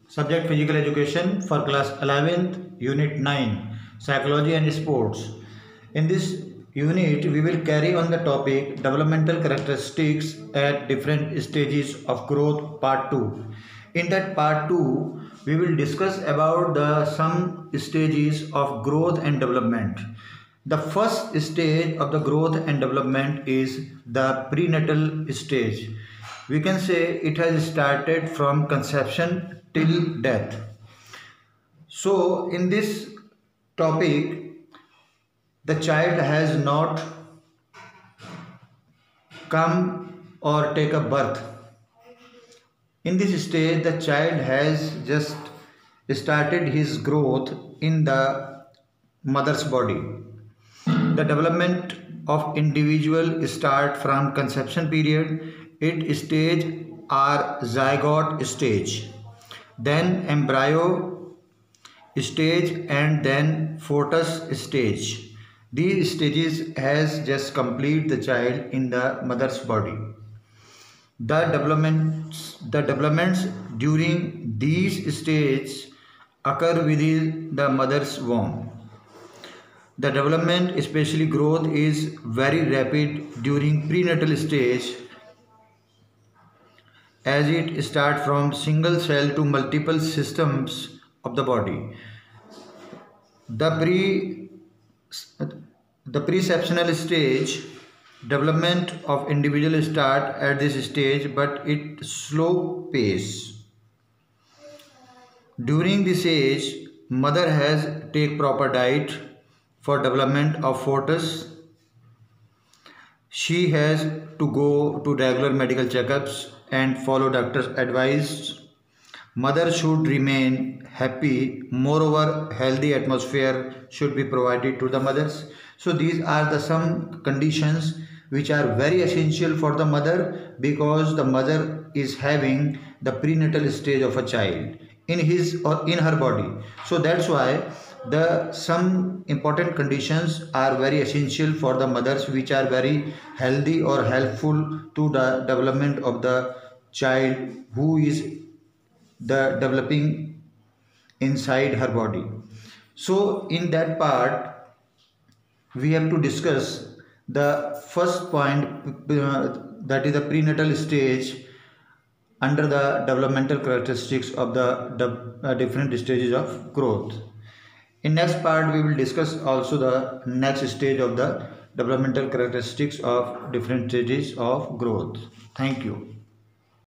Subject Physical Education for class 11th, Unit 9, Psychology and Sports. In this unit, we will carry on the topic Developmental Characteristics at Different Stages of Growth, Part 2. In that Part 2, we will discuss about some stages of growth and development. The first stage of the growth and development is the prenatal stage. We can say it has started from conception till death. So in this topic, the child has not come or take a birth. In this stage, the child has just started his growth in the mother's body. The development of individual start from conception period. Its stage are zygote stage, then embryo stage, and then fetus stage. These stages has just complete the child in the mother's body. The developments during these stages occur within the mother's womb. The development, especially growth, is very rapid during prenatal stage, as it starts from single cell to multiple systems of the body. The preceptional stage, development of individual start at this stage, but it slow pace. During this age, mother has take proper diet for development of fetus. She has to go to regular medical checkups and follow doctor's advice. Mother should remain happy. Moreover, healthy atmosphere should be provided to the mothers. So these are some conditions which are very essential for the mother, because the mother is having the prenatal stage of a child in his or in her body. So that's why some important conditions are very essential for the mothers, which are very healthy or helpful to the development of the child who is the developing inside her body. So in that part, we have to discuss the first point, that is the prenatal stage under the developmental characteristics of the different stages of growth. In next part, we will discuss also the next stage of the developmental characteristics of different stages of growth. Thank you.